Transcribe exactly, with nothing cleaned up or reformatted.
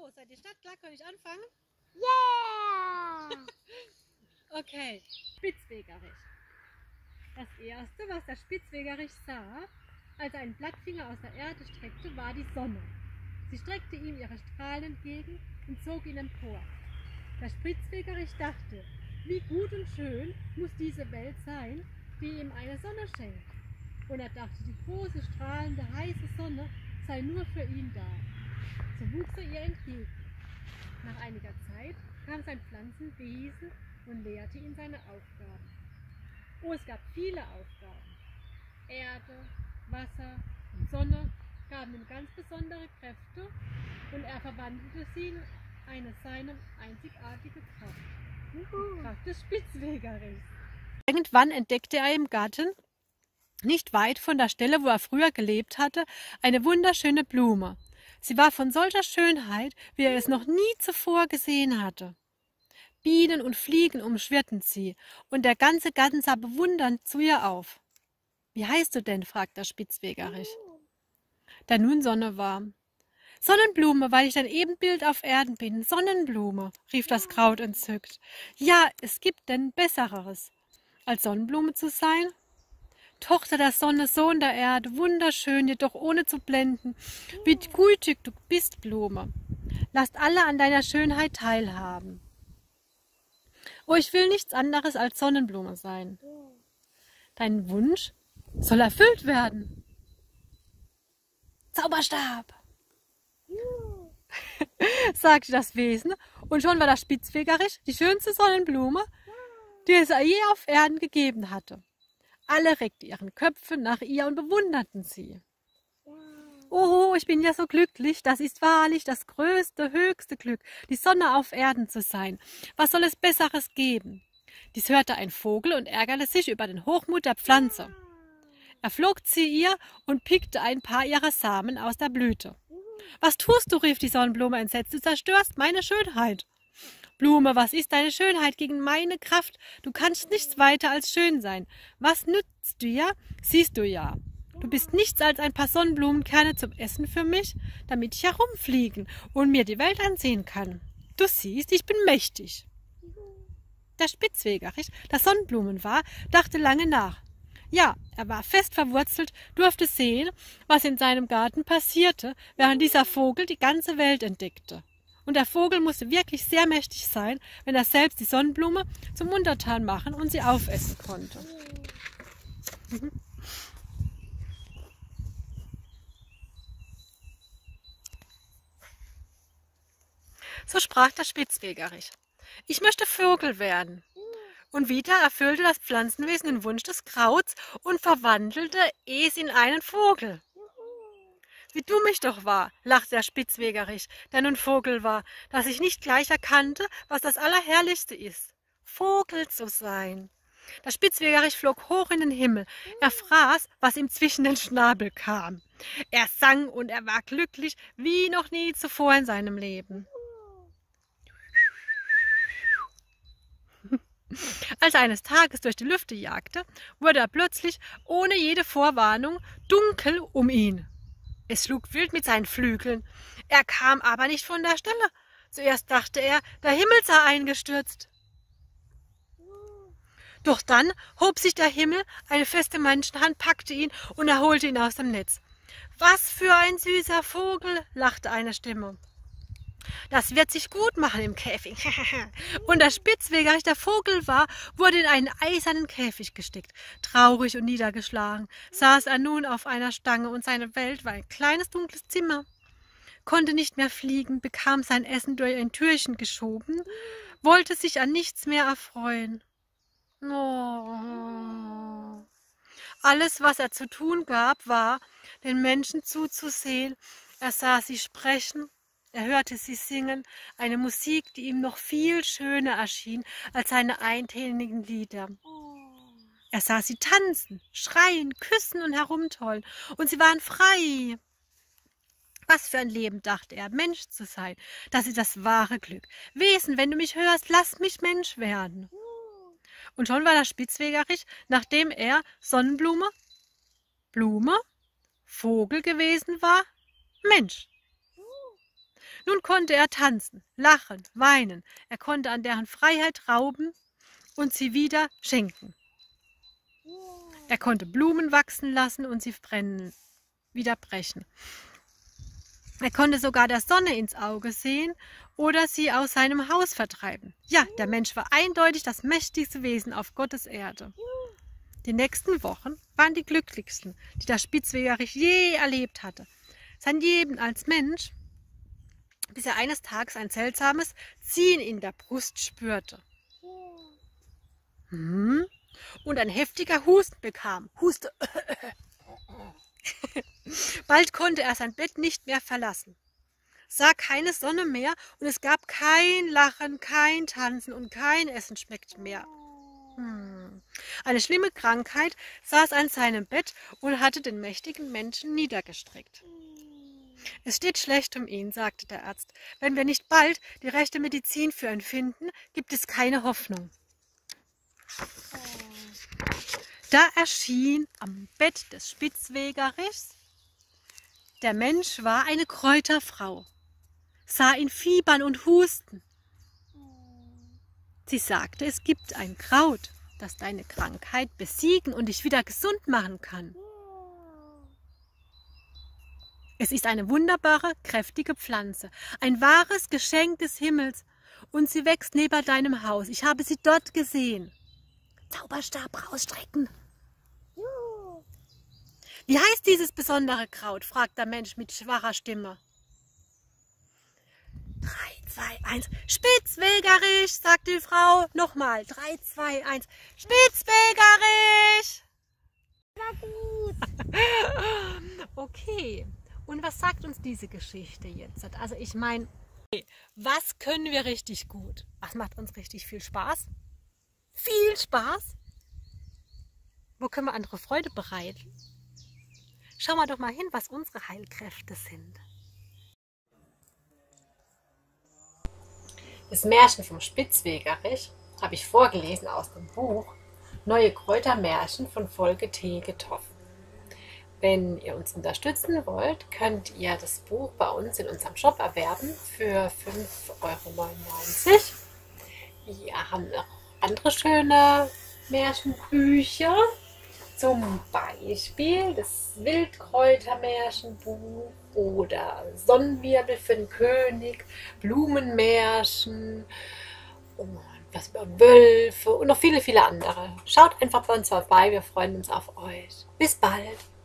So, seid ihr startklar? Kann ich anfangen? Yeah! Okay, Spitzwegerich. Das erste, was der Spitzwegerich sah, als er einen Blattfinger aus der Erde streckte, war die Sonne. Sie streckte ihm ihre Strahlen entgegen und zog ihn empor. Der Spitzwegerich dachte, wie gut und schön muss diese Welt sein, die ihm eine Sonne schenkt. Und er dachte, die große, strahlende, heiße Sonne sei nur für ihn da. So wuchs er ihr entgegen. Nach einiger Zeit kam sein Pflanzenwesen und lehrte ihn seine Aufgaben. Oh, es gab viele Aufgaben. Erde, Wasser und Sonne gaben ihm ganz besondere Kräfte und er verwandelte sie in eine seine einzigartige Kraft. Die Kraft des Spitzwegerichs. Irgendwann entdeckte er im Garten, nicht weit von der Stelle, wo er früher gelebt hatte, eine wunderschöne Blume. Sie war von solcher Schönheit, wie er es noch nie zuvor gesehen hatte. Bienen und Fliegen umschwirrten sie, und der ganze Garten sah bewundernd zu ihr auf. »Wie heißt du denn?« fragte der Spitzwegerich, der nun Sonne war. »Sonnenblume, weil ich dein Ebenbild auf Erden bin. Sonnenblume«, rief das Kraut entzückt. »Ja, es gibt denn Besseres, als Sonnenblume zu sein?« »Tochter der Sonne, Sohn der Erde, wunderschön, jedoch ohne zu blenden. Wie gütig du bist, Blume. Lasst alle an deiner Schönheit teilhaben. Oh, ich will nichts anderes als Sonnenblume sein. Dein Wunsch soll erfüllt werden. Zauberstab«, sagte das Wesen, und schon war der Spitzwegerich die schönste Sonnenblume, die es je auf Erden gegeben hatte. Alle reckten ihren Köpfe nach ihr und bewunderten sie. »Oh, ich bin ja so glücklich, das ist wahrlich das größte, höchste Glück, die Sonne auf Erden zu sein. Was soll es Besseres geben?« Dies hörte ein Vogel und ärgerte sich über den Hochmut der Pflanze. Er flog zu ihr und pickte ein paar ihrer Samen aus der Blüte. »Was tust du?« rief die Sonnenblume entsetzt. »Du zerstörst meine Schönheit.« »Blume, was ist deine Schönheit gegen meine Kraft? Du kannst nichts weiter als schön sein. Was nützt dir? Siehst du ja. Du bist nichts als ein paar Sonnenblumenkerne zum Essen für mich, damit ich herumfliegen und mir die Welt ansehen kann. Du siehst, ich bin mächtig.« Der Spitzwegerich, der Sonnenblumen war, dachte lange nach. Ja, er war fest verwurzelt, durfte sehen, was in seinem Garten passierte, während dieser Vogel die ganze Welt entdeckte. Und der Vogel musste wirklich sehr mächtig sein, wenn er selbst die Sonnenblume zum Untertan machen und sie aufessen konnte. So sprach der Spitzwegerich. »Ich möchte Vogel werden.« Und wieder erfüllte das Pflanzenwesen den Wunsch des Krauts und verwandelte es in einen Vogel. »Wie dumm ich doch war«, lachte der Spitzwegerich, der nun Vogel war, dass ich nicht gleich erkannte, was das Allerherrlichste ist, Vogel zu sein. Der Spitzwegerich flog hoch in den Himmel. Er fraß, was ihm zwischen den Schnabel kam. Er sang und er war glücklich wie noch nie zuvor in seinem Leben. Als er eines Tages durch die Lüfte jagte, wurde er plötzlich, ohne jede Vorwarnung, dunkel um ihn. Es schlug wild mit seinen Flügeln. Er kam aber nicht von der Stelle. Zuerst dachte er, der Himmel sei eingestürzt. Doch dann hob sich der Himmel, eine feste Menschenhand packte ihn und er holte ihn aus dem Netz. »Was für ein süßer Vogel«, lachte eine Stimme. »Das wird sich gut machen im Käfig.« Und der Spitzwegerich, der Vogel war, wurde in einen eisernen Käfig gesteckt. Traurig und niedergeschlagen saß er nun auf einer Stange und seine Welt war ein kleines dunkles Zimmer. Konnte nicht mehr fliegen, bekam sein Essen durch ein Türchen geschoben, wollte sich an nichts mehr erfreuen. Oh. Alles, was er zu tun gab, war, den Menschen zuzusehen. Er sah sie sprechen. Er hörte sie singen, eine Musik, die ihm noch viel schöner erschien als seine eintönigen Lieder. Er sah sie tanzen, schreien, küssen und herumtollen, und sie waren frei. Was für ein Leben, dachte er, Mensch zu sein, das ist das wahre Glück. Wesen, wenn du mich hörst, lass mich Mensch werden. Und schon war der Spitzwegerich, nachdem er Sonnenblume, Blume, Vogel gewesen war, Mensch. Nun konnte er tanzen, lachen, weinen. Er konnte an deren Freiheit rauben und sie wieder schenken. Er konnte Blumen wachsen lassen und sie brennen, wieder brechen. Er konnte sogar der Sonne ins Auge sehen oder sie aus seinem Haus vertreiben. Ja, der Mensch war eindeutig das mächtigste Wesen auf Gottes Erde. Die nächsten Wochen waren die glücklichsten, die der Spitzwegerich je erlebt hatte. Sein Leben als Mensch, bis er eines Tages ein seltsames Ziehen in der Brust spürte. Hm? Und ein heftiger Husten bekam. Huste. Bald konnte er sein Bett nicht mehr verlassen, sah keine Sonne mehr und es gab kein Lachen, kein Tanzen und kein Essen schmeckte mehr. Hm. Eine schlimme Krankheit saß an seinem Bett und hatte den mächtigen Menschen niedergestreckt. Es steht schlecht um ihn, sagte der Arzt. Wenn wir nicht bald die rechte Medizin für ihn finden, gibt es keine Hoffnung. Da erschien am Bett des Spitzwegerichs, der Mensch war eine Kräuterfrau, sah ihn fiebern und husten. Sie sagte, es gibt ein Kraut, das deine Krankheit besiegen und dich wieder gesund machen kann. Es ist eine wunderbare, kräftige Pflanze, ein wahres Geschenk des Himmels und sie wächst neben deinem Haus. Ich habe sie dort gesehen. Zauberstab rausstrecken. Wie heißt dieses besondere Kraut? Fragt der Mensch mit schwacher Stimme. Drei, zwei, eins. Spitzwegerich, sagt die Frau. Nochmal. Drei, zwei, eins. Spitzwegerich. War gut. Okay. Und was sagt uns diese Geschichte jetzt? Also ich meine, was können wir richtig gut? Was macht uns richtig viel Spaß? Viel Spaß? Wo können wir andere Freude bereiten? Schauen wir doch mal hin, was unsere Heilkräfte sind. Das Märchen vom Spitzwegerich habe ich vorgelesen aus dem Buch Neue Kräutermärchen von Volke Tegethoff. Wenn ihr uns unterstützen wollt, könnt ihr das Buch bei uns in unserem Shop erwerben für fünf Euro neunundneunzig. Wir haben noch andere schöne Märchenbücher, zum Beispiel das Wildkräutermärchenbuch oder Sonnenwirbel für den König, Blumenmärchen, und was über Wölfe und noch viele, viele andere. Schaut einfach bei uns vorbei, wir freuen uns auf euch. Bis bald!